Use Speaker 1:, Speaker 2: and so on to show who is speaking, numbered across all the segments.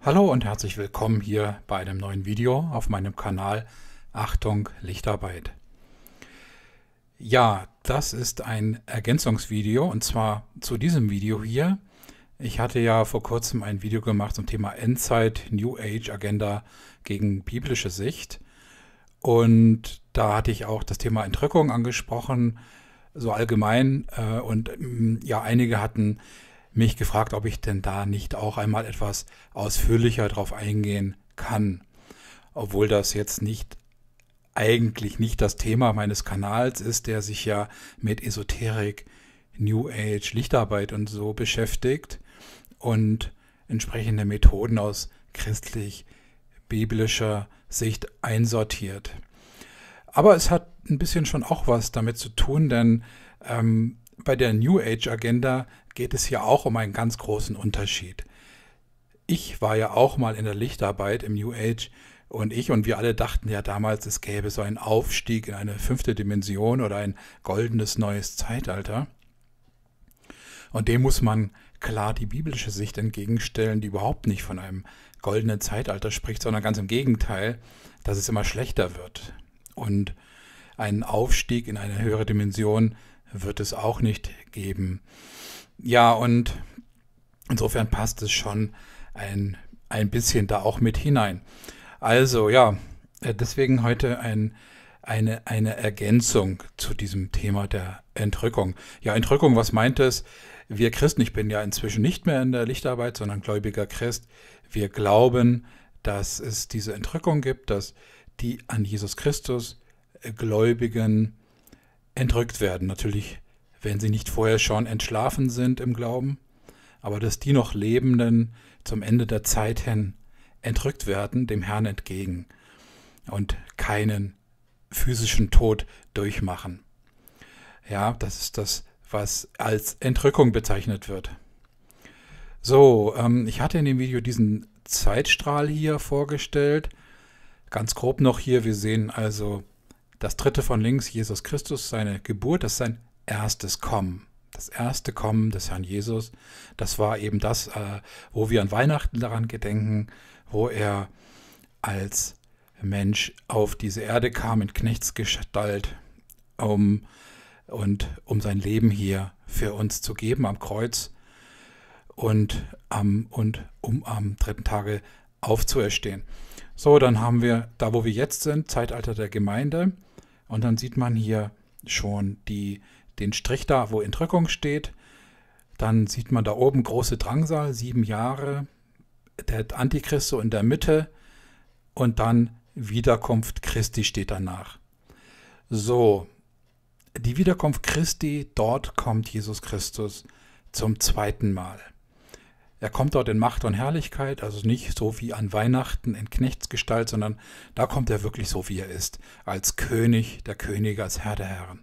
Speaker 1: Hallo und herzlich willkommen hier bei einem neuen Video auf meinem Kanal. Achtung, Lichtarbeit. Ja, das ist ein Ergänzungsvideo und zwar zu diesem Video hier. Ich hatte ja vor kurzem ein Video gemacht zum Thema Endzeit, New Age Agenda gegen biblische Sicht. Und da hatte ich auch das Thema Entrückung angesprochen, so allgemein. Ja, einige hatten mich gefragt, ob ich denn da nicht auch einmal etwas ausführlicher drauf eingehen kann. Obwohl das jetzt eigentlich nicht das Thema meines Kanals ist, der sich ja mit Esoterik, New Age, Lichtarbeit und so beschäftigt und entsprechende Methoden aus christlich-biblischer Sicht einsortiert. Aber es hat ein bisschen schon auch was damit zu tun, denn bei der New Age Agenda geht es hier auch um einen ganz großen Unterschied. Ich war ja auch mal in der Lichtarbeit im New Age und wir alle dachten ja damals, es gäbe so einen Aufstieg in eine 5. Dimension oder ein goldenes neues Zeitalter. Und dem muss man klar die biblische Sicht entgegenstellen, die überhaupt nicht von einem goldenen Zeitalter spricht, sondern ganz im Gegenteil, dass es immer schlechter wird. Und einen Aufstieg in eine höhere Dimension wird es auch nicht geben. Ja, und insofern passt es schon ein bisschen da auch mit hinein. Also ja, deswegen heute eine Ergänzung zu diesem Thema der Entrückung. Ja, Entrückung, was meint es? Wir Christen, ich bin ja inzwischen nicht mehr in der Lichtarbeit, sondern gläubiger Christ. Wir glauben, dass es diese Entrückung gibt, dass die an Jesus Christus Gläubigen entrückt werden. Natürlich, wenn sie nicht vorher schon entschlafen sind im Glauben, aber dass die noch Lebenden zum Ende der Zeit hin entrückt werden, dem Herrn entgegen und keinen physischen Tod durchmachen. Ja, das ist das, was als Entrückung bezeichnet wird. So, ich hatte in dem Video diesen Zeitstrahl hier vorgestellt. Ganz grob noch hier, wir sehen also das dritte von links, Jesus Christus, seine Geburt, das ist sein erstes Kommen. Das erste Kommen des Herrn Jesus, das war eben das, wo wir an Weihnachten daran gedenken, wo er als Mensch auf diese Erde kam in Knechtsgestalt, um sein Leben hier für uns zu geben am Kreuz um am dritten Tage aufzuerstehen. So, dann haben wir da, wo wir jetzt sind, Zeitalter der Gemeinde. Und dann sieht man hier schon den Strich da, wo Entrückung steht. Dann sieht man da oben große Drangsal, 7 Jahre. Der Antichrist so in der Mitte. Und dann Wiederkunft Christi steht danach. So, die Wiederkunft Christi, dort kommt Jesus Christus zum zweiten Mal. Er kommt dort in Macht und Herrlichkeit, also nicht so wie an Weihnachten in Knechtsgestalt, sondern da kommt er wirklich so, wie er ist, als König der Könige, als Herr der Herren.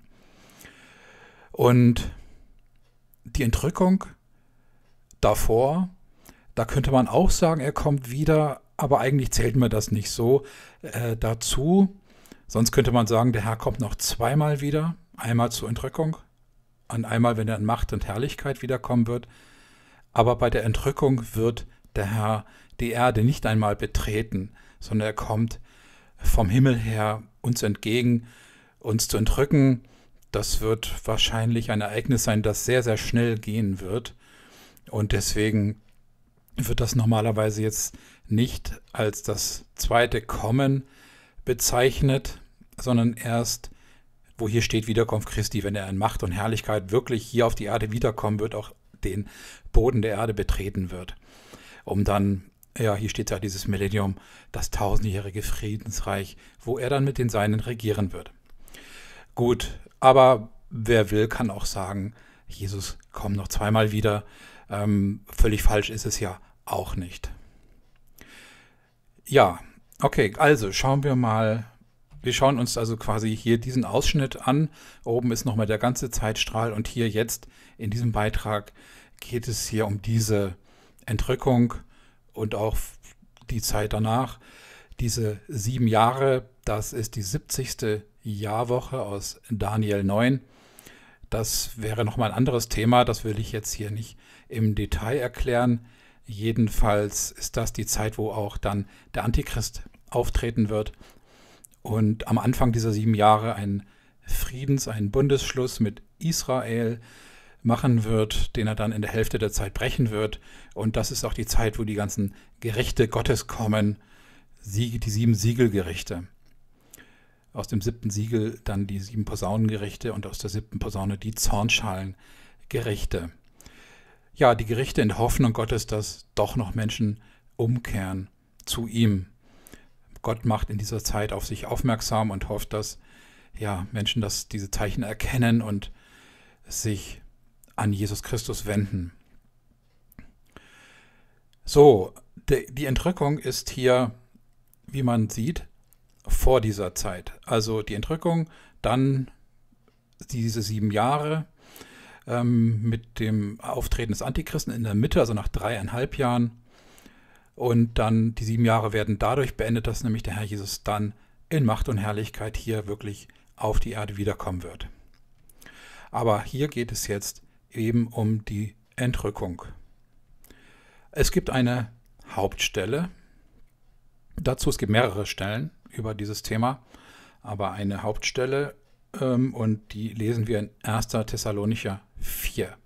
Speaker 1: Und die Entrückung davor, da könnte man auch sagen, er kommt wieder, aber eigentlich zählt mir das nicht so dazu. Sonst könnte man sagen, der Herr kommt noch zweimal wieder, einmal zur Entrückung und einmal, wenn er in Macht und Herrlichkeit wiederkommen wird. Aber bei der Entrückung wird der Herr die Erde nicht einmal betreten, sondern er kommt vom Himmel her uns entgegen, uns zu entrücken. Das wird wahrscheinlich ein Ereignis sein, das sehr, sehr schnell gehen wird. Und deswegen wird das normalerweise jetzt nicht als das zweite Kommen bezeichnet, sondern erst, wo hier steht Wiederkunft Christi, wenn er in Macht und Herrlichkeit wirklich hier auf die Erde wiederkommen wird, auch den Boden der Erde betreten wird, um dann, ja, hier steht ja dieses Millennium, das 1000-jährige Friedensreich, wo er dann mit den Seinen regieren wird. Gut, aber wer will, kann auch sagen, Jesus kommt noch zweimal wieder. Völlig falsch ist es ja auch nicht. Ja, okay, also schauen wir mal. Wir schauen uns also quasi hier diesen Ausschnitt an. Oben ist nochmal der ganze Zeitstrahl und hier jetzt in diesem Beitrag geht es hier um diese Entrückung und auch die Zeit danach. Diese 7 Jahre, das ist die 70. Jahrwoche aus Daniel 9. Das wäre nochmal ein anderes Thema, das will ich jetzt hier nicht im Detail erklären. Jedenfalls ist das die Zeit, wo auch dann der Antichrist auftreten wird und am Anfang dieser 7 Jahre einen Bundesschluss mit Israel machen wird, den er dann in der Hälfte der Zeit brechen wird. Und das ist auch die Zeit, wo die ganzen Gerichte Gottes kommen, die 7 Siegelgerichte. Aus dem 7. Siegel dann die 7 Posaunengerichte und aus der 7. Posaune die Zornschalengerichte. Ja, die Gerichte in der Hoffnung Gottes, dass doch noch Menschen umkehren zu ihm. Gott macht in dieser Zeit auf sich aufmerksam und hofft, dass Menschen diese Zeichen erkennen und sich an Jesus Christus wenden. So, die Entrückung ist hier, wie man sieht, vor dieser Zeit. Also die Entrückung, dann diese 7 Jahre mit dem Auftreten des Antichristen in der Mitte, also nach 3,5 Jahren. Und dann die 7 Jahre werden dadurch beendet, dass nämlich der Herr Jesus dann in Macht und Herrlichkeit hier wirklich auf die Erde wiederkommen wird. Aber hier geht es jetzt eben um die Entrückung. Es gibt eine Hauptstelle. Es gibt mehrere Stellen über dieses Thema, aber eine Hauptstelle und die lesen wir in 1. Thessalonicher 4.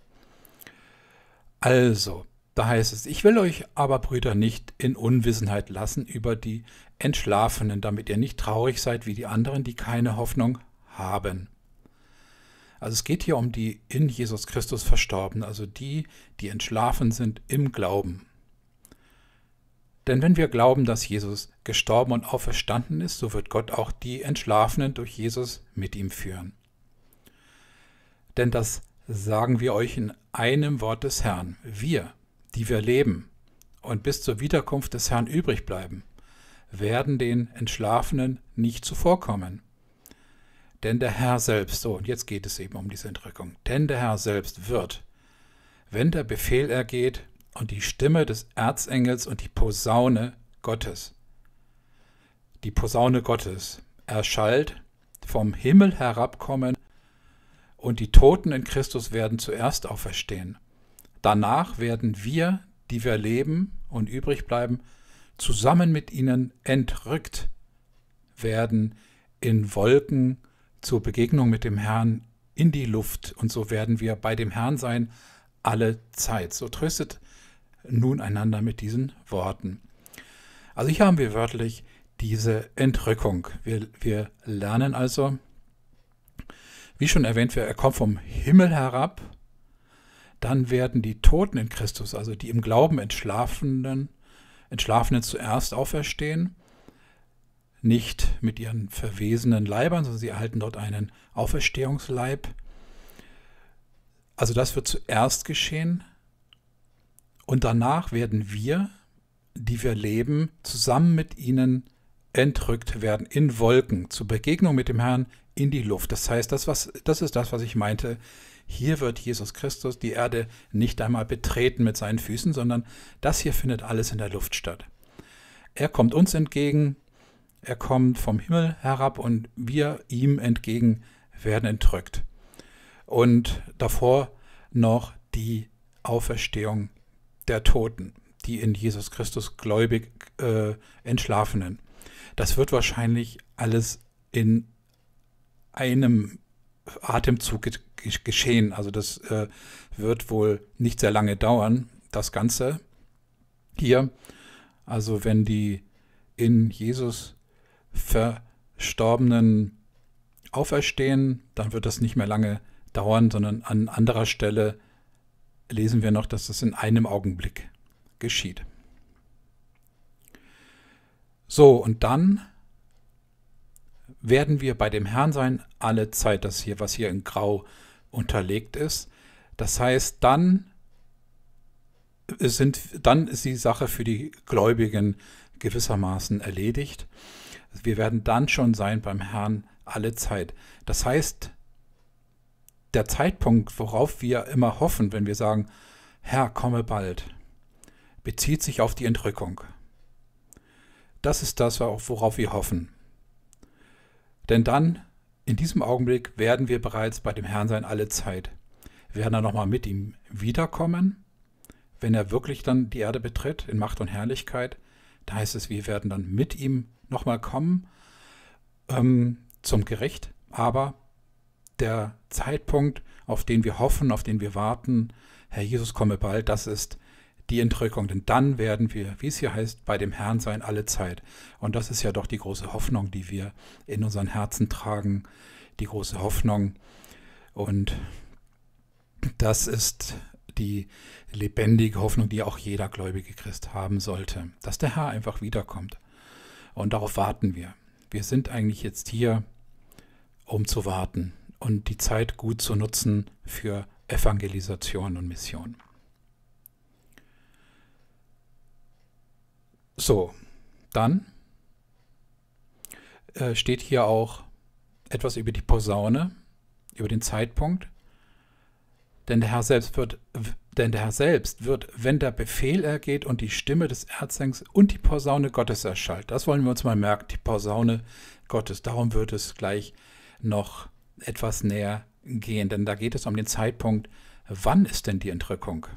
Speaker 1: Also, da heißt es: Ich will euch aber, Brüder, nicht in Unwissenheit lassen über die Entschlafenen, damit ihr nicht traurig seid wie die anderen, die keine Hoffnung haben. Also es geht hier um die in Jesus Christus Verstorbenen, also die entschlafen sind im Glauben. Denn wenn wir glauben, dass Jesus gestorben und auferstanden ist, so wird Gott auch die Entschlafenen durch Jesus mit ihm führen. Denn das sagen wir euch in einem Wort des Herrn: Wir, die wir leben und bis zur Wiederkunft des Herrn übrig bleiben, werden den Entschlafenen nicht zuvorkommen. Denn der Herr selbst, so, und jetzt geht es eben um diese Entrückung, denn der Herr selbst wird, wenn der Befehl ergeht und die Stimme des Erzengels und die Posaune Gottes erschallt, vom Himmel herabkommen, und die Toten in Christus werden zuerst auferstehen. Danach werden wir, die wir leben und übrig bleiben, zusammen mit ihnen entrückt werden in Wolken zur Begegnung mit dem Herrn in die Luft, und so werden wir bei dem Herrn sein alle Zeit. So tröstet nun einander mit diesen Worten. Also hier haben wir wörtlich diese Entrückung. Wir lernen also, wie schon erwähnt, er kommt vom Himmel herab, dann werden die Toten in Christus, also die im Glauben Entschlafenen zuerst auferstehen, nicht mit ihren verwesenen Leibern, sondern sie erhalten dort einen Auferstehungsleib. Also das wird zuerst geschehen. Und danach werden wir, die wir leben, zusammen mit ihnen entrückt werden in Wolken zur Begegnung mit dem Herrn in die Luft. Das heißt, das ist das, was ich meinte. Hier wird Jesus Christus die Erde nicht einmal betreten mit seinen Füßen, sondern das hier findet alles in der Luft statt. Er kommt uns entgegen, er kommt vom Himmel herab und wir ihm entgegen werden entrückt. Und davor noch die Auferstehung der Toten, die in Jesus Christus gläubig Entschlafenen. Das wird wahrscheinlich alles in einem Atemzug geschehen. Also das wird wohl nicht sehr lange dauern, das Ganze hier. Also wenn die in Jesus Verstorbenen auferstehen, dann wird das nicht mehr lange dauern, sondern an anderer Stelle lesen wir noch, dass das in einem Augenblick geschieht. So, und dann werden wir bei dem Herrn sein alle Zeit, das hier, was hier in Grau unterlegt ist. Das heißt, dann ist die Sache für die Gläubigen gewissermaßen erledigt. Wir werden dann schon sein beim Herrn alle Zeit. Das heißt, der Zeitpunkt, worauf wir immer hoffen, wenn wir sagen, Herr, komme bald, bezieht sich auf die Entrückung. Das ist das, worauf wir hoffen. Denn dann, in diesem Augenblick, werden wir bereits bei dem Herrn sein alle Zeit. Wir werden dann nochmal mit ihm wiederkommen, wenn er wirklich dann die Erde betritt, in Macht und Herrlichkeit. Da heißt es, wir werden dann mit ihm nochmal kommen zum Gericht. Aber der Zeitpunkt, auf den wir hoffen, auf den wir warten, Herr Jesus komme bald, das ist die Entrückung. Denn dann werden wir, wie es hier heißt, bei dem Herrn sein alle Zeit. Und das ist ja doch die große Hoffnung, die wir in unseren Herzen tragen. Die große Hoffnung. Und das ist die lebendige Hoffnung, die auch jeder gläubige Christ haben sollte. Dass der Herr einfach wiederkommt. Und darauf warten wir. Wir sind eigentlich jetzt hier, um zu warten und die Zeit gut zu nutzen für Evangelisation und Mission. So, dann steht hier auch etwas über die Posaune, über den Zeitpunkt. Denn der Herr selbst wird, wenn der Befehl ergeht und die Stimme des Erzengels und die Posaune Gottes erschallt. Das wollen wir uns mal merken, die Posaune Gottes. Darum wird es gleich noch etwas näher gehen, denn da geht es um den Zeitpunkt, wann ist denn die Entrückung?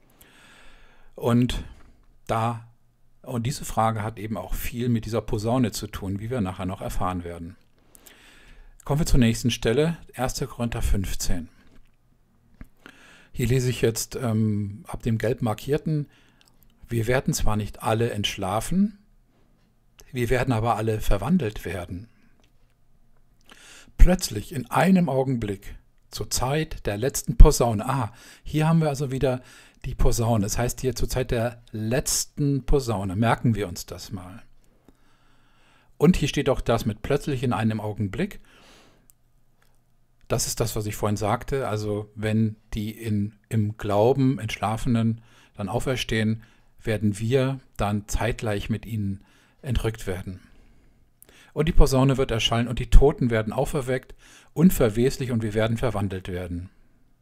Speaker 1: Und diese Frage hat eben auch viel mit dieser Posaune zu tun, wie wir nachher noch erfahren werden. Kommen wir zur nächsten Stelle, 1. Korinther 15. Hier lese ich jetzt ab dem gelb markierten: Wir werden zwar nicht alle entschlafen, wir werden aber alle verwandelt werden. Plötzlich, in einem Augenblick, zur Zeit der letzten Posaune. Hier haben wir also wieder die Posaune. Das heißt hier zur Zeit der letzten Posaune. Merken wir uns das mal. Und hier steht auch das mit plötzlich in einem Augenblick. Das ist das, was ich vorhin sagte. Also wenn die im Glauben Entschlafenen dann auferstehen, werden wir dann zeitgleich mit ihnen entrückt werden. Und die Posaune wird erschallen und die Toten werden auferweckt, unverweslich, und wir werden verwandelt werden.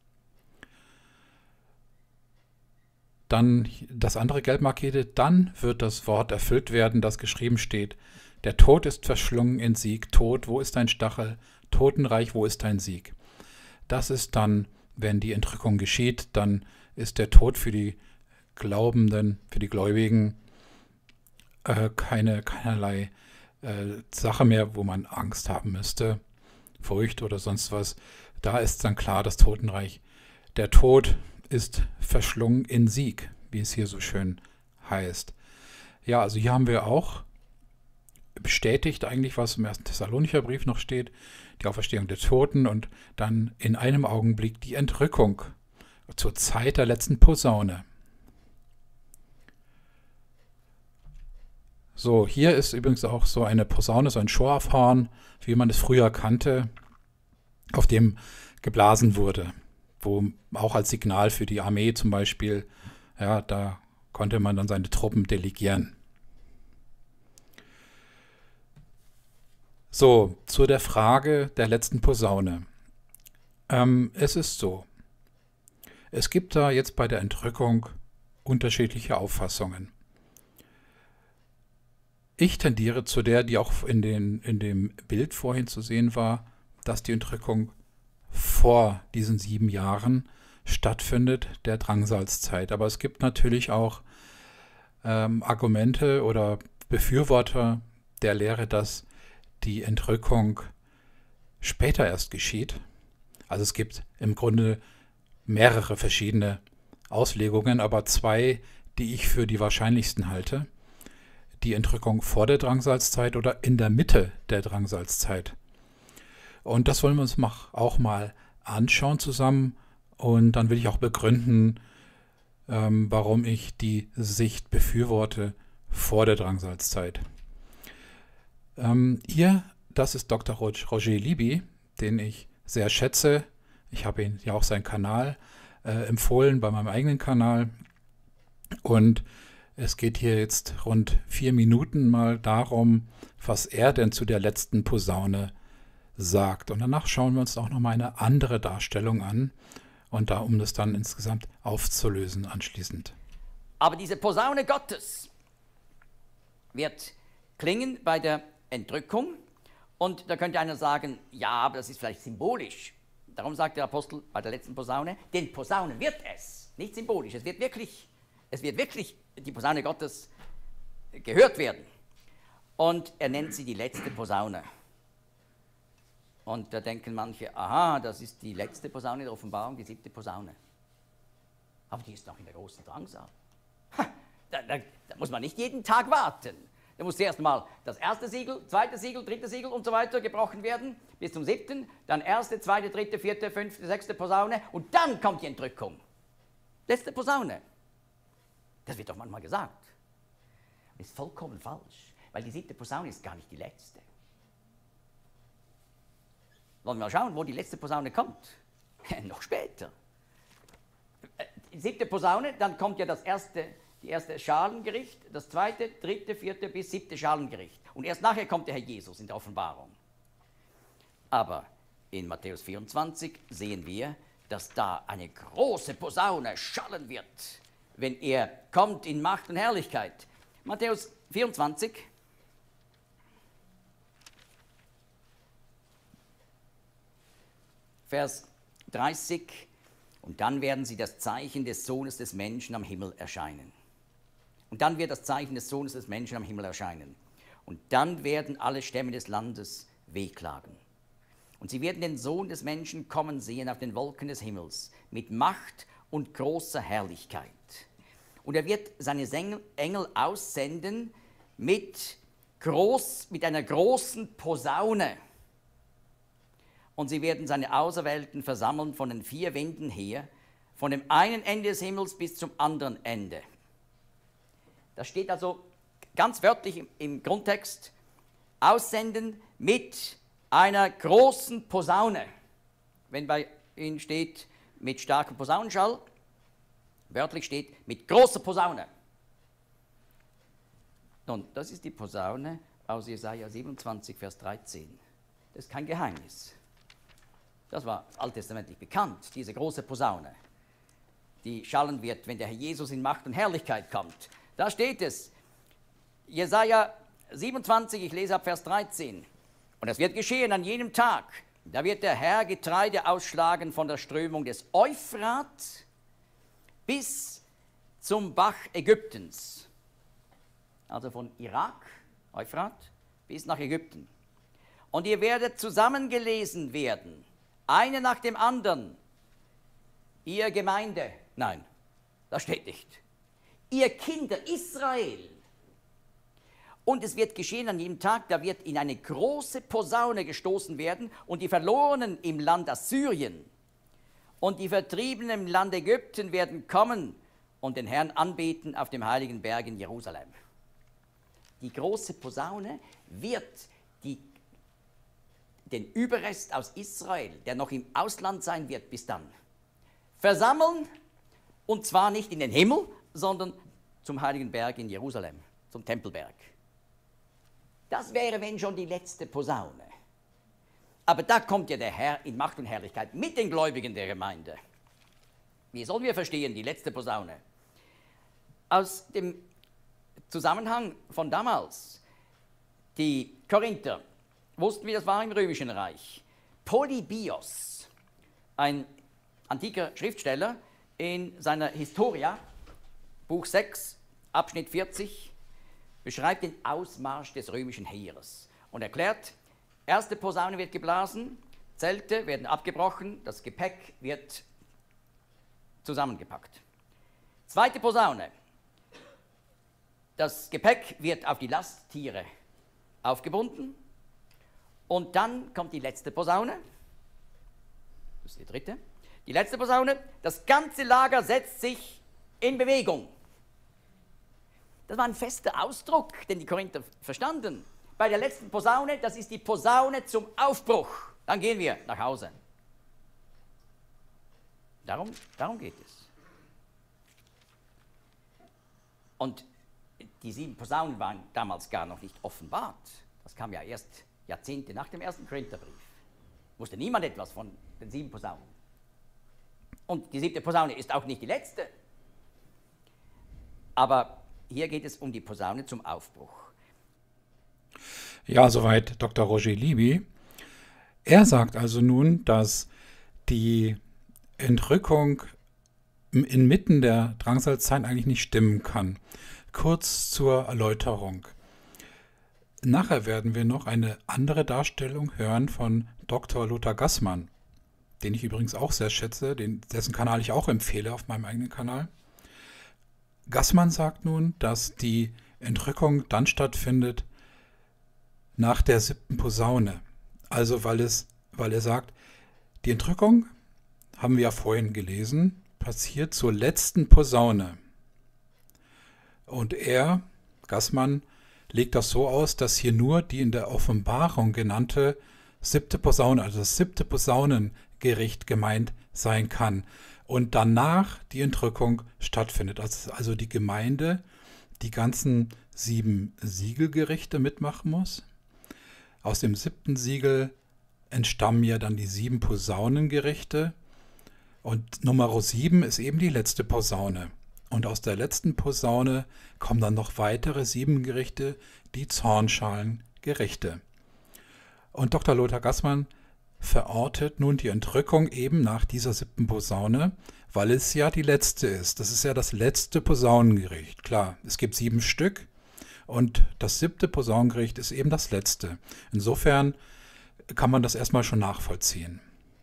Speaker 1: Dann das andere gelb markierte: Dann wird das Wort erfüllt werden, das geschrieben steht: Der Tod ist verschlungen in Sieg. Tod, wo ist dein Stachel? Totenreich, wo ist dein Sieg? Das ist dann, wenn die Entrückung geschieht, dann ist der Tod für die Glaubenden, für die Gläubigen keinerlei Sache mehr, wo man Angst haben müsste, Furcht oder sonst was. Da ist dann klar, das Totenreich. Der Tod ist verschlungen in Sieg, wie es hier so schön heißt. Ja, also hier haben wir auch bestätigt eigentlich, was im 1. Thessalonicher Brief noch steht, die Auferstehung der Toten und dann in einem Augenblick die Entrückung zur Zeit der letzten Posaune. So, hier ist übrigens auch so eine Posaune, so ein Schorfhorn, wie man es früher kannte, auf dem geblasen wurde, wo auch als Signal für die Armee zum Beispiel, ja, da konnte man dann seine Truppen delegieren. So, zu der Frage der letzten Posaune. Es ist so, es gibt da jetzt bei der Entrückung unterschiedliche Auffassungen. Ich tendiere zu der, die auch in dem Bild vorhin zu sehen war, dass die Entrückung vor diesen 7 Jahren stattfindet, der Drangsalzzeit. Aber es gibt natürlich auch Argumente oder Befürworter der Lehre, dass die Entrückung später erst geschieht. Also es gibt im Grunde mehrere verschiedene Auslegungen, aber 2, die ich für die wahrscheinlichsten halte. Die Entrückung vor der Drangsalzzeit oder in der Mitte der Drangsalzzeit. Und das wollen wir uns auch mal anschauen zusammen. Und dann will ich auch begründen, warum ich die Sicht befürworte vor der Drangsalzzeit. Hier, das ist Dr. Roger Libby, den ich sehr schätze. Ich habe ihn ja auch seinen Kanal empfohlen bei meinem eigenen Kanal. Und es geht hier jetzt rund 4 Minuten mal darum, was er denn zu der letzten Posaune sagt. Und danach schauen wir uns auch nochmal eine andere Darstellung an, und da, um das dann insgesamt aufzulösen anschließend.
Speaker 2: Aber diese Posaune Gottes wird klingen bei der Entrückung, und da könnte einer sagen, ja, aber das ist vielleicht symbolisch. Darum sagt der Apostel bei der letzten Posaune, den Posaunen wird es, nicht symbolisch, es wird wirklich Es wird wirklich die Posaune Gottes gehört werden. Und er nennt sie die letzte Posaune. Und da denken manche, aha, das ist die letzte Posaune der Offenbarung, die 7. Posaune. Aber die ist noch in der großen Drangsal. Da muss man nicht jeden Tag warten. Da muss zuerst mal das erste Siegel, zweite Siegel, dritte Siegel und so weiter gebrochen werden, bis zum 7., dann erste, zweite, dritte, vierte, fünfte, sechste Posaune und dann kommt die Entrückung. Letzte Posaune. Das wird doch manchmal gesagt. Das ist vollkommen falsch, weil die 7. Posaune ist gar nicht die letzte. Wollen wir mal schauen, wo die letzte Posaune kommt? Noch später. Die 7. Posaune, dann kommt ja die erste Schalengericht, das 2., 3., 4. bis 7. Schalengericht. Und erst nachher kommt der Herr Jesus in der Offenbarung. Aber in Matthäus 24 sehen wir, dass da eine große Posaune schallen wird, wenn er kommt in Macht und Herrlichkeit. Matthäus 24, Vers 30. Und dann werden sie das Zeichen des Sohnes des Menschen am Himmel erscheinen. Und dann wird das Zeichen des Sohnes des Menschen am Himmel erscheinen. Und dann werden alle Stämme des Landes wehklagen. Und sie werden den Sohn des Menschen kommen sehen auf den Wolken des Himmels mit Macht und großer Herrlichkeit. Und er wird seine Engel aussenden mit einer großen Posaune. Und sie werden seine Auserwählten versammeln von den 4 Winden her, von dem einen Ende des Himmels bis zum anderen Ende. Das steht also ganz wörtlich im Grundtext, aussenden mit einer großen Posaune. Wenn bei Ihnen steht, mit starkem Posaunenschall, wörtlich steht, mit großer Posaune. Nun, das ist die Posaune aus Jesaja 27, Vers 13. Das ist kein Geheimnis. Das war alttestamentlich bekannt, diese große Posaune, die schallen wird, wenn der Herr Jesus in Macht und Herrlichkeit kommt. Da steht es, Jesaja 27, ich lese ab Vers 13. Und es wird geschehen an jenem Tag, da wird der Herr Getreide ausschlagen von der Strömung des Euphrat bis zum Bach Ägyptens. Also von Irak, Euphrat, bis nach Ägypten. Und ihr werdet zusammengelesen werden, eine nach dem anderen, ihr Gemeinde, nein, das steht nicht, ihr Kinder Israel. Und es wird geschehen an jedem Tag, da wird in eine große Posaune gestoßen werden und die Verlorenen im Land Assyrien und die Vertriebenen im Land Ägypten werden kommen und den Herrn anbeten auf dem heiligen Berg in Jerusalem. Die große Posaune wird den Überrest aus Israel, der noch im Ausland sein wird bis dann, versammeln, und zwar nicht in den Himmel, sondern zum heiligen Berg in Jerusalem, zum Tempelberg. Das wäre, wenn schon, die letzte Posaune. Aber da kommt ja der Herr in Macht und Herrlichkeit mit den Gläubigen der Gemeinde. Wie sollen wir verstehen, die letzte Posaune? Aus dem Zusammenhang von damals, die Korinther wussten, wie das war im Römischen Reich. Polybios, ein antiker Schriftsteller, in seiner Historia, Buch 6, Abschnitt 40, beschreibt den Ausmarsch des römischen Heeres und erklärt, erste Posaune wird geblasen, Zelte werden abgebrochen, das Gepäck wird zusammengepackt. Zweite Posaune, das Gepäck wird auf die Lasttiere aufgebunden und dann kommt die letzte Posaune, das ist die dritte, die letzte Posaune, das ganze Lager setzt sich in Bewegung. Das war ein fester Ausdruck, den die Korinther verstanden. Bei der letzten Posaune, das ist die Posaune zum Aufbruch. Dann gehen wir nach Hause. Darum geht es. Und die 7 Posaunen waren damals gar noch nicht offenbart. Das kam ja erst Jahrzehnte nach dem ersten Korintherbrief. Wusste niemand etwas von den 7 Posaunen. Und die 7. Posaune ist auch nicht die letzte. Aber hier geht es um die Posaune zum Aufbruch.
Speaker 1: Ja, soweit Dr. Roger Libby. Er sagt also nun, dass die Entrückung inmitten der Drangsalzeit eigentlich nicht stimmen kann. Kurz zur Erläuterung. Nachher werden wir noch eine andere Darstellung hören von Dr. Lothar Gassmann, den ich übrigens auch sehr schätze, dessen Kanal ich auch empfehle auf meinem eigenen Kanal. Gassmann sagt nun, dass die Entrückung dann stattfindet nach der 7. Posaune. Also weil er sagt, die Entrückung, haben wir ja vorhin gelesen, passiert zur letzten Posaune. Und Gassmann, legt das so aus, dass hier nur die in der Offenbarung genannte 7. Posaune, also das 7. Posaunengericht gemeint sein kann. Und danach die Entrückung stattfindet. Also die Gemeinde die ganzen 7 Siegelgerichte mitmachen muss. Aus dem 7. Siegel entstammen ja dann die 7 Posaunengerichte. Und Nummer 7 ist eben die letzte Posaune. Und aus der letzten Posaune kommen dann noch weitere 7 Gerichte, die Zornschalengerichte. Und Dr. Lothar Gassmann verortet nun die Entrückung eben nach dieser 7. Posaune, weil es ja die letzte ist. Das ist ja das letzte Posaunengericht. Klar, es gibt 7 Stück und das 7. Posaunengericht ist eben das letzte. Insofern kann man das erstmal schon nachvollziehen.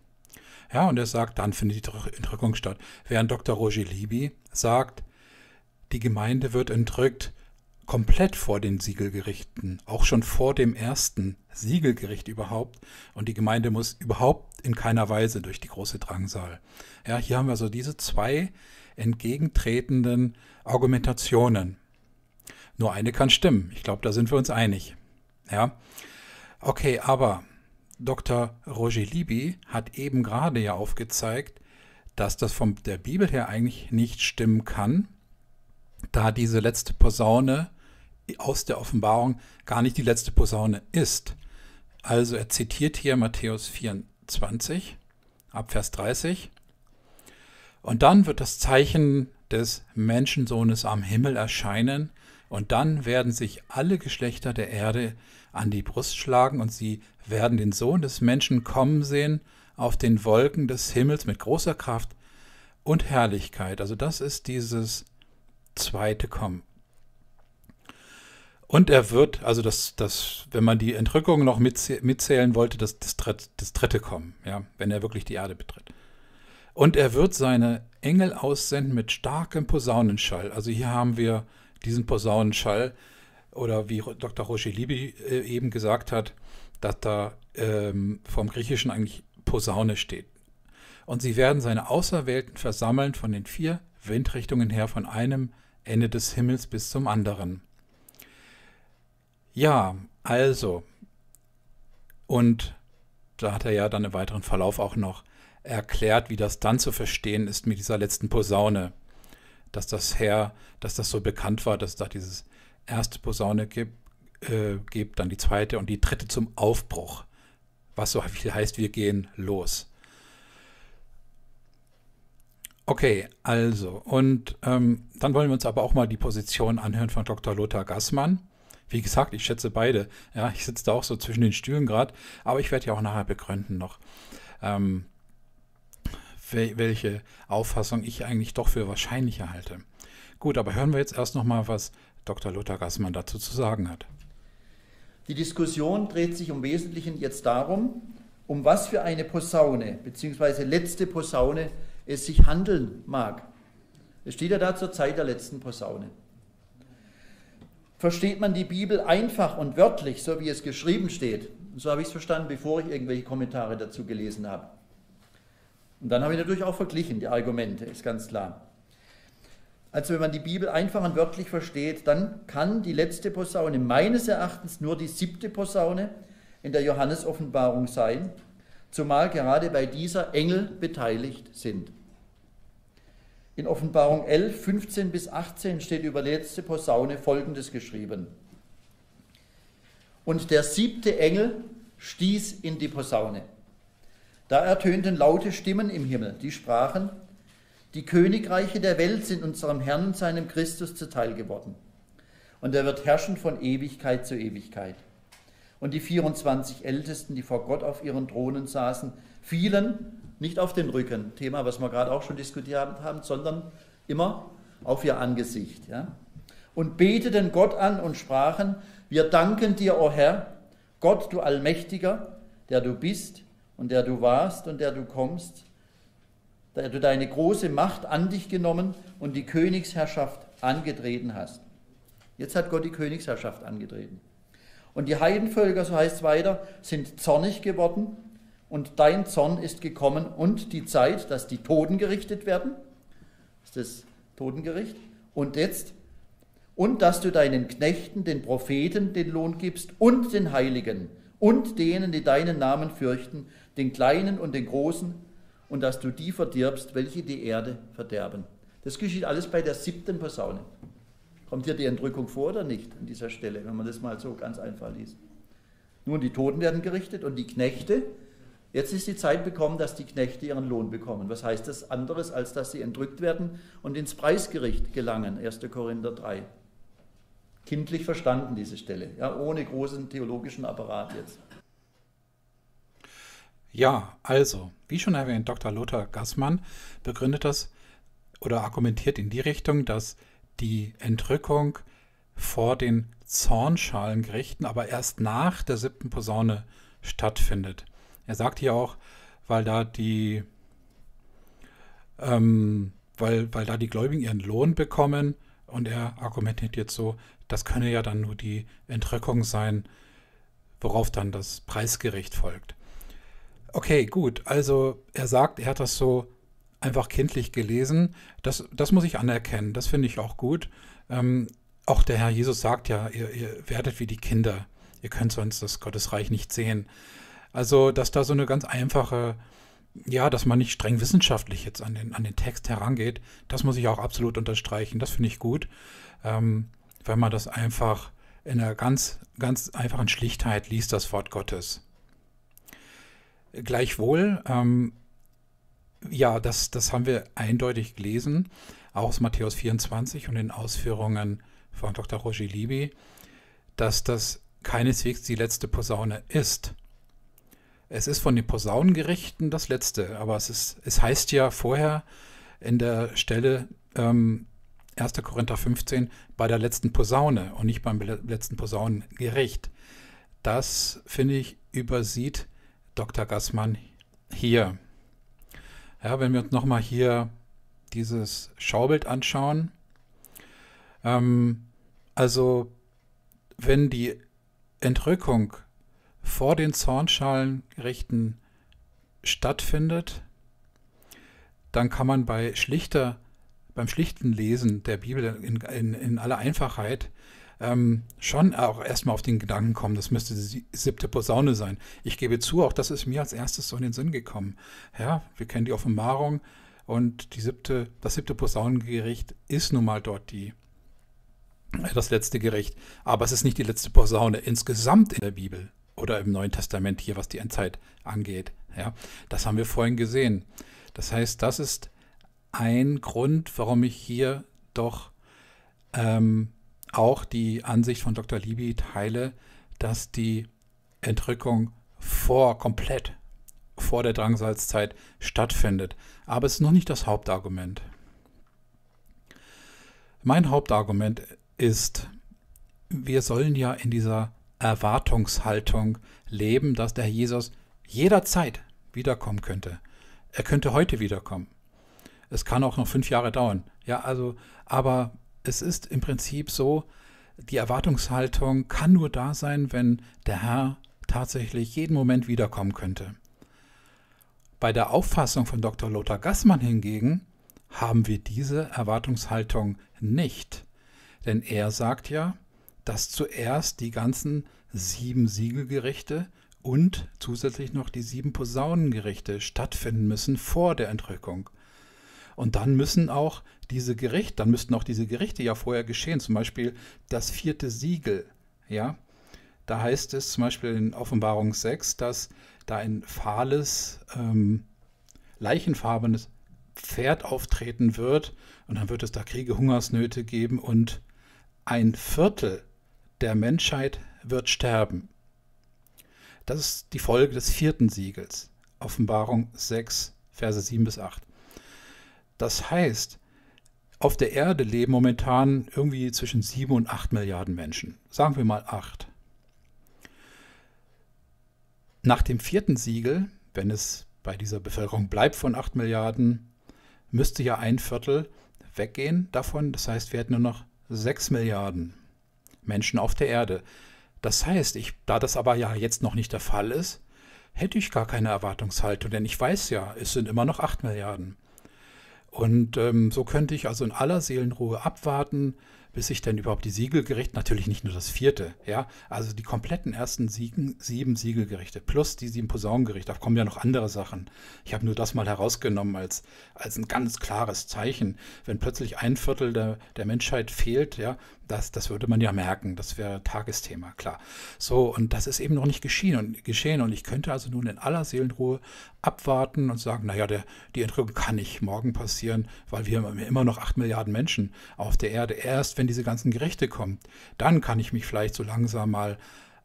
Speaker 1: Ja, und er sagt, dann findet die Entrückung statt. Während Dr. Roger Libby sagt, die Gemeinde wird entrückt komplett vor den Siegelgerichten, auch schon vor dem ersten Siegelgericht überhaupt. Und die Gemeinde muss überhaupt in keiner Weise durch die große Drangsal. Ja, hier haben wir so diese 2 entgegentretenden Argumentationen. Nur eine kann stimmen. Ich glaube, da sind wir uns einig. Ja, okay, aber Dr. Roger Libby hat eben gerade ja aufgezeigt, dass das von der Bibel her eigentlich nicht stimmen kann, da diese letzte Posaune aus der Offenbarung gar nicht die letzte Posaune ist. Also er zitiert hier Matthäus 24 ab Vers 30. Und dann wird das Zeichen des Menschensohnes am Himmel erscheinen und dann werden sich alle Geschlechter der Erde an die Brust schlagen und sie werden den Sohn des Menschen kommen sehen auf den Wolken des Himmels mit großer Kraft und Herrlichkeit. Also das ist dieses zweite Kommen. Und er wird, also wenn man die Entrückung noch mitzählen wollte, das dritte Kommen, ja, wenn er wirklich die Erde betritt. Und er wird seine Engel aussenden mit starkem Posaunenschall. Also hier haben wir diesen Posaunenschall, oder wie Dr. Roger Libby eben gesagt hat, dass da vom Griechischen eigentlich Posaune steht. Und sie werden seine Auserwählten versammeln von den 4 Windrichtungen her, von einem Ende des Himmels bis zum anderen. Ja, also, und da hat er ja dann im weiteren Verlauf auch noch erklärt, wie das dann zu verstehen ist mit dieser letzten Posaune, dass das so bekannt war, dass es da dieses erste Posaune gibt, dann die zweite und die dritte zum Aufbruch, was so viel heißt, wir gehen los. Okay, also, und dann wollen wir uns aber auch mal die Position anhören von Dr. Lothar Gassmann. Wie gesagt, ich schätze beide. Ja, ich sitze da auch so zwischen den Stühlen gerade, aber ich werde ja auch nachher begründen noch, welche Auffassung ich eigentlich doch für wahrscheinlicher halte. Gut, aber hören wir jetzt erst nochmal, was Dr. Lothar Gassmann dazu zu sagen hat.
Speaker 3: Die Diskussion dreht sich im Wesentlichen jetzt darum, um was für eine Posaune bzw. letzte Posaune es sich handeln mag. Es steht ja da zur Zeit der letzten Posaune. Versteht man die Bibel einfach und wörtlich, so wie es geschrieben steht? Und so habe ich es verstanden, bevor ich irgendwelche Kommentare dazu gelesen habe. Und dann habe ich natürlich auch verglichen, die Argumente, ist ganz klar. Also wenn man die Bibel einfach und wörtlich versteht, dann kann die letzte Posaune meines Erachtens nur die 7. Posaune in der Johannes-Offenbarung sein, zumal gerade bei dieser Engel beteiligt sind. In Offenbarung 11, 15 bis 18 steht über die letzte Posaune Folgendes geschrieben. Und der 7. Engel stieß in die Posaune. Da ertönten laute Stimmen im Himmel, die sprachen: Die Königreiche der Welt sind unserem Herrn und seinem Christus zuteil geworden. Und er wird herrschen von Ewigkeit zu Ewigkeit. Und die 24 Ältesten, die vor Gott auf ihren Thronen saßen, fielen nicht auf den Rücken, Thema, was wir gerade auch schon diskutiert haben, sondern immer auf ihr Angesicht. Ja? Und beteten Gott an und sprachen, wir danken dir, o Herr, Gott, du Allmächtiger, der du bist und der du warst und der du kommst, der du deine große Macht an dich genommen und die Königsherrschaft angetreten hast. Jetzt hat Gott die Königsherrschaft angetreten. Und die Heidenvölker, so heißt es weiter, sind zornig geworden und dein Zorn ist gekommen und die Zeit, dass die Toten gerichtet werden, das ist das Totengericht, und jetzt, und dass du deinen Knechten, den Propheten, den Lohn gibst und den Heiligen und denen, die deinen Namen fürchten, den Kleinen und den Großen, und dass du die verdirbst, welche die Erde verderben. Das geschieht alles bei der 7. Posaune. Kommt hier die Entrückung vor oder nicht an dieser Stelle, wenn man das mal so ganz einfach liest? Nun, die Toten werden gerichtet und die Knechte, jetzt ist die Zeit gekommen, dass die Knechte ihren Lohn bekommen. Was heißt das anderes, als dass sie entrückt werden und ins Preisgericht gelangen? 1. Korinther 3. Kindlich verstanden, diese Stelle, ja, ohne großen theologischen Apparat jetzt.
Speaker 1: Ja, also, wie schon erwähnt, Dr. Lothar Gassmann begründet das oder argumentiert in die Richtung, dass die Entrückung vor den Zornschalengerichten, aber erst nach der 7. Posaune stattfindet. Er sagt hier auch, weil da die Gläubigen ihren Lohn bekommen, und er argumentiert jetzt so, das könne ja dann nur die Entrückung sein, worauf dann das Preisgericht folgt. Okay, gut, also er sagt, er hat das so einfach kindlich gelesen. Das muss ich anerkennen, das finde ich auch gut. Auch der Herr Jesus sagt ja, ihr werdet wie die Kinder, ihr könnt sonst das Gottesreich nicht sehen. Also, dass da so eine ganz einfache, ja, dass man nicht streng wissenschaftlich jetzt an den Text herangeht, das muss ich auch absolut unterstreichen, das finde ich gut, weil man das einfach in einer ganz, ganz einfachen Schlichtheit liest, das Wort Gottes. Gleichwohl, ja, das haben wir eindeutig gelesen, auch aus Matthäus 24 und den Ausführungen von Dr. Roger Libby, dass das keineswegs die letzte Posaune ist. Es ist von den Posaunengerichten das letzte, aber es heißt ja vorher in der Stelle 1. Korinther 15 bei der letzten Posaune und nicht beim letzten Posaunengericht. Das, finde ich, übersieht Dr. Gassmann hier. Ja, wenn wir uns nochmal hier dieses Schaubild anschauen, also wenn die Entrückung vor den Zornschalengerichten stattfindet, dann kann man beim schlichten Lesen der Bibel in aller Einfachheit schon auch erstmal auf den Gedanken kommen, das müsste die 7. Posaune sein. Ich gebe zu, auch das ist mir als erstes so in den Sinn gekommen. Ja, wir kennen die Offenbarung und das 7. Posaunengericht ist nun mal dort das letzte Gericht. Aber es ist nicht die letzte Posaune insgesamt in der Bibel oder im Neuen Testament hier, was die Endzeit angeht. Ja, das haben wir vorhin gesehen. Das heißt, das ist ein Grund, warum ich hier doch auch die Ansicht von Dr. Libby teile, dass die Entrückung komplett vor der Drangsalzzeit stattfindet. Aber es ist noch nicht das Hauptargument. Mein Hauptargument ist, wir sollen ja in dieser Erwartungshaltung leben, dass der Herr Jesus jederzeit wiederkommen könnte. Er könnte heute wiederkommen. Es kann auch noch 5 Jahre dauern. Ja, also, aber es ist im Prinzip so, die Erwartungshaltung kann nur da sein, wenn der Herr tatsächlich jeden Moment wiederkommen könnte. Bei der Auffassung von Dr. Lothar Gassmann hingegen haben wir diese Erwartungshaltung nicht. Denn er sagt ja, dass zuerst die ganzen 7 Siegelgerichte und zusätzlich noch die 7 Posaunengerichte stattfinden müssen vor der Entrückung. Und dann müssten auch diese Gerichte ja vorher geschehen. Zum Beispiel das 4. Siegel. Ja? Da heißt es zum Beispiel in Offenbarung 6, dass da ein fahles, leichenfarbenes Pferd auftreten wird. Und dann wird es da Kriege, Hungersnöte geben und 1/4 der Menschheit wird sterben. Das ist die Folge des 4. Siegels. Offenbarung 6, Verse 7 bis 8. Das heißt, auf der Erde leben momentan irgendwie zwischen 7 und 8 Milliarden Menschen. Sagen wir mal 8. Nach dem 4. Siegel, wenn es bei dieser Bevölkerung bleibt von 8 Milliarden, müsste ja ein Viertel weggehen davon. Das heißt, wir hätten nur noch 6 Milliarden Menschen auf der Erde. Das heißt, da das aber ja jetzt noch nicht der Fall ist, hätte ich gar keine Erwartungshaltung, denn ich weiß ja, es sind immer noch 8 Milliarden. Und so könnte ich also in aller Seelenruhe abwarten, bis sich dann überhaupt die Siegelgerichte, natürlich nicht nur das 4., ja, also die kompletten ersten 7 Siegelgerichte plus die 7 Posaunengerichte, da kommen ja noch andere Sachen. Ich habe nur das mal herausgenommen als ein ganz klares Zeichen. Wenn plötzlich ein Viertel der Menschheit fehlt, ja, das würde man ja merken, das wäre Tagesthema, klar. So, und das ist eben noch nicht geschehen und ich könnte also nun in aller Seelenruhe abwarten und sagen, naja, die Entrückung kann nicht morgen passieren, weil wir haben immer noch 8 Milliarden Menschen auf der Erde. Erst wenn diese ganzen Gerichte kommen, dann kann ich mich vielleicht so langsam mal,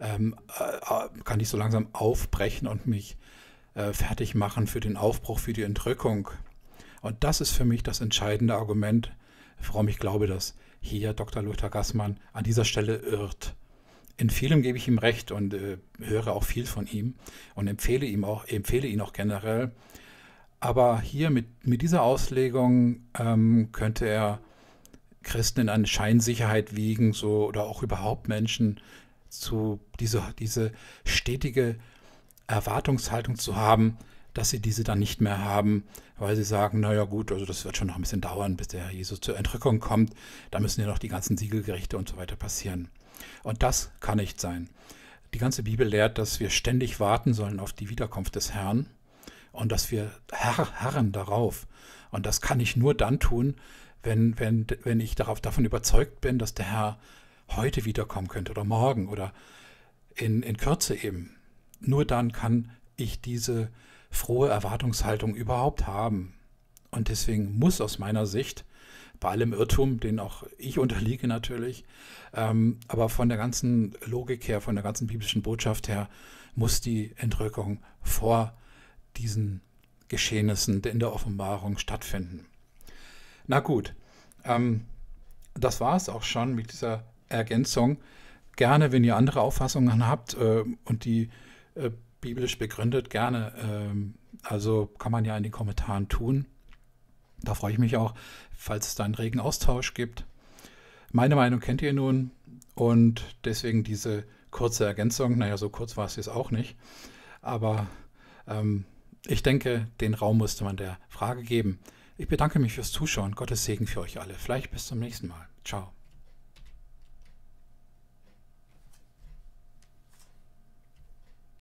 Speaker 1: aufbrechen und mich fertig machen für den Aufbruch, für die Entrückung. Und das ist für mich das entscheidende Argument, warum ich glaube, dass hier Dr. Lothar Gassmann an dieser Stelle irrt. In vielem gebe ich ihm recht und höre auch viel von ihm und empfehle ihn auch generell. Aber hier mit dieser Auslegung könnte er Christen in eine Scheinsicherheit wiegen, so, oder auch überhaupt Menschen zu diese stetige Erwartungshaltung zu haben, dass sie diese dann nicht mehr haben, weil sie sagen, naja gut, also das wird schon noch ein bisschen dauern, bis der Herr Jesus zur Entrückung kommt. Da müssen ja noch die ganzen Siegelgerichte und so weiter passieren. Und das kann nicht sein. Die ganze Bibel lehrt, dass wir ständig warten sollen auf die Wiederkunft des Herrn und dass wir harren darauf. Und das kann ich nur dann tun, wenn ich davon überzeugt bin, dass der Herr heute wiederkommen könnte oder morgen oder in Kürze eben. Nur dann kann ich diese frohe Erwartungshaltung überhaupt haben. Und deswegen muss aus meiner Sicht, bei allem Irrtum, den auch ich unterliege natürlich, aber von der ganzen Logik her, von der ganzen biblischen Botschaft her, muss die Entrückung vor diesen Geschehnissen in der Offenbarung stattfinden. Na gut, das war es auch schon mit dieser Ergänzung. Gerne, wenn ihr andere Auffassungen habt und die biblisch begründet, gerne. Also kann man ja in den Kommentaren tun. Da freue ich mich auch, falls es da einen regen Austausch gibt. Meine Meinung kennt ihr nun und deswegen diese kurze Ergänzung. Naja, so kurz war es jetzt auch nicht. Aber ich denke, den Raum musste man der Frage geben. Ich bedanke mich fürs Zuschauen. Gottes Segen für euch alle. Vielleicht bis zum nächsten Mal. Ciao.